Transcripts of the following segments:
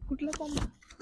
कुठला form?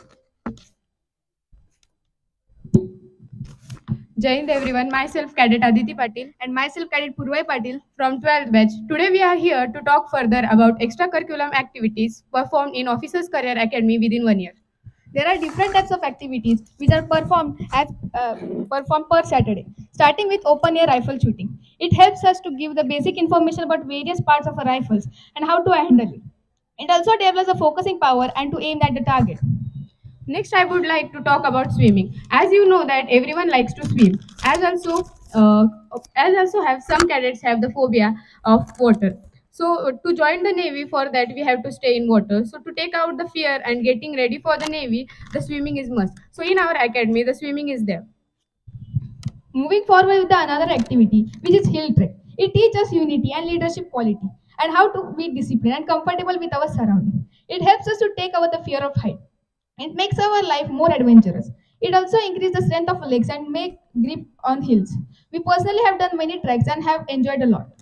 Jai Hind everyone, myself Cadet Aditi Patil And myself, Cadet Purvai Patil. from 12th batch. Today we are here to talk further about extracurricular activities performed in Officers Career Academy within 1 year. There are different types of activities which are performed per Saturday, starting with open air rifle shooting. It helps us to give the basic information about various parts of a rifles and how to handle it. It also develops a focusing power and to aim at the target. Next, I would like to talk about swimming. As you know that everyone likes to swim. Uh, as also have some cadets have the phobia of water. So to join the navy for that we have to stay in water. So to take out the fear and getting ready for the navy, the swimming is must. So in our academy, the swimming is there. Moving forward with the another activity, which is hill trek. It teaches unity and leadership quality and how to be disciplined and comfortable with our surroundings. It helps us to take away the fear of height. It makes our life more adventurous. It also increases the strength of legs and make grip on hills. We personally have done many treks and have enjoyed a lot.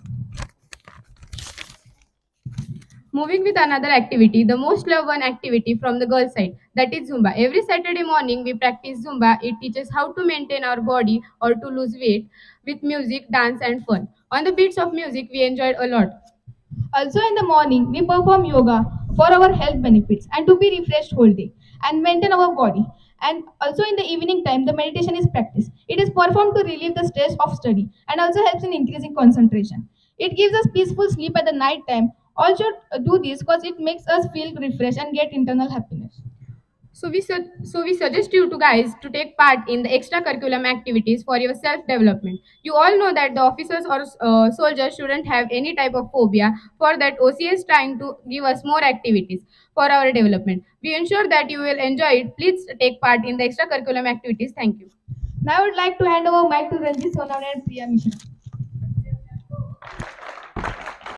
Moving with another activity, the most loved one activity from the girls' side, that is Zumba. Every Saturday morning we practice Zumba. It teaches how to maintain our body or to lose weight with music, dance, and fun. On the beats of music, we enjoyed a lot. Also in the morning, we perform yoga for our health benefits and to be refreshed whole day and maintain our body. And also in the evening time, the meditation is practiced. It is performed to relieve the stress of study and also helps in increasing concentration. It gives us peaceful sleep at the night time. All should do this because it makes us feel refreshed and get internal happiness. So we suggest you to guys to take part in the extracurricular activities for your self development. You all know that the officers or soldiers shouldn't have any type of phobia. For that, OCA is trying to give us more activities for our development. We ensure that you will enjoy it. Please take part in the extracurricular activities. Thank you. Now I would like to hand over mic to Ranjit Sonawale and Priya Mishra.